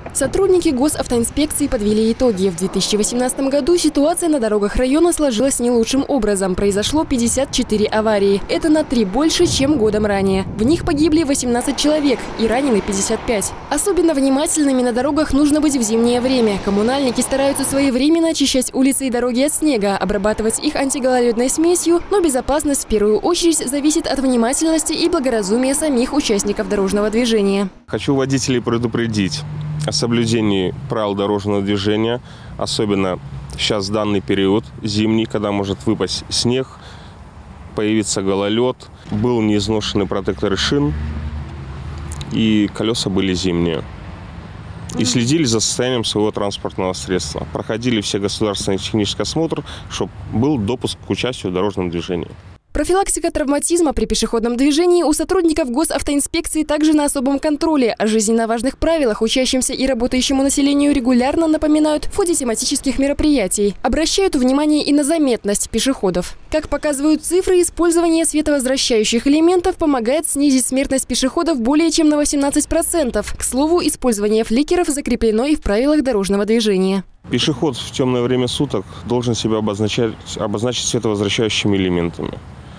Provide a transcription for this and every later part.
Сотрудники госавтоинспекции подвели итоги. В 2018 году ситуация на дорогах района сложилась не лучшим образом. Произошло 54 аварии. Это на 3 больше, чем годом ранее. В них погибли 18 человек и ранены 55. Особенно внимательными на дорогах нужно быть в зимнее время. Коммунальники стараются своевременно очищать улицы и дороги от снега, обрабатывать их антигололедной смесью, но безопасность в первую очередь зависит от внимательности и благоразумия самих участников дорожного движения. Хочу водителей предупредить о соблюдении правил дорожного движения, особенно сейчас в данный период зимний, когда может выпасть снег, появится гололед, был неизношенный протектор шин и колеса были зимние. И следили за состоянием своего транспортного средства. Проходили все государственный технический осмотр, чтобы был допуск к участию в дорожном движении. Профилактика травматизма при пешеходном движении у сотрудников госавтоинспекции также на особом контроле. О жизненно важных правилах учащимся и работающему населению регулярно напоминают в ходе тематических мероприятий. Обращают внимание и на заметность пешеходов. Как показывают цифры, использование световозвращающих элементов помогает снизить смертность пешеходов более чем на 18%. К слову, использование фликеров закреплено и в правилах дорожного движения. Пешеход в темное время суток должен себя обозначить световозвращающими элементами.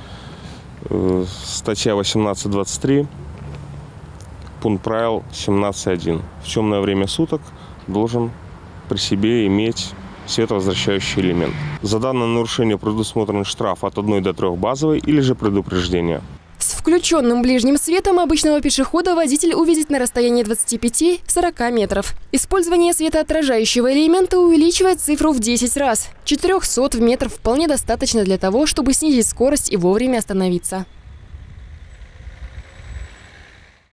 Статья 18.23, пункт правил 17.1. В темное время суток должен при себе иметь световозвращающий элемент. За данное нарушение предусмотрен штраф от 1 до 3 базовой или же предупреждение. С включенным ближним светом обычного пешехода водитель увидит на расстоянии 25-40 метров. Использование светоотражающего элемента увеличивает цифру в 10 раз. 400 метров вполне достаточно для того, чтобы снизить скорость и вовремя остановиться.